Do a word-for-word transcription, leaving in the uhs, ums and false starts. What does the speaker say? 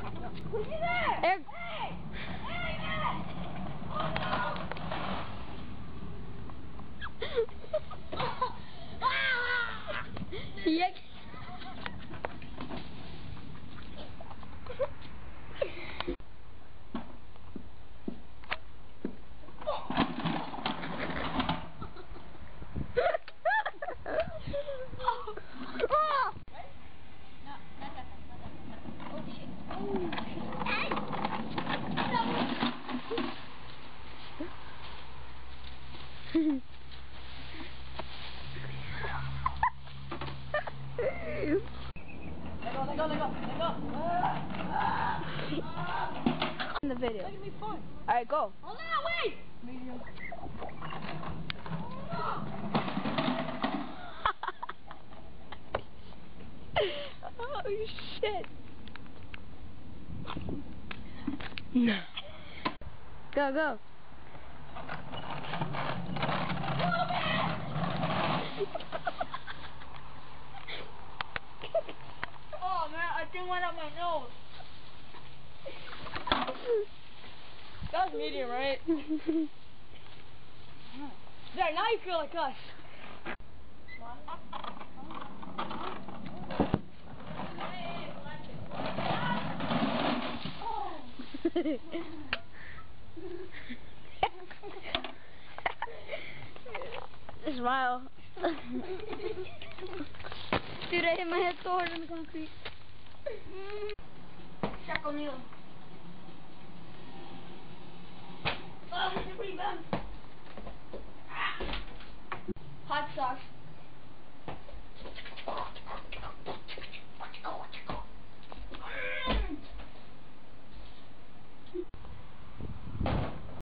Look at that! Eric. Hey! Hey, man! Oh, no! Yeah. Let go, let go, let go, let go. In the video. It's gonna be fun. Alright, go. Hold on, wait! Medium. Oh shit. No. Go, go. Oh man, I think went up my nose. That was medium, right? There, now you feel like us. Smile. Dude, I hit my head so hard on the concrete. Shaq O'Neal. Oh, it's pretty bad. Hot sauce.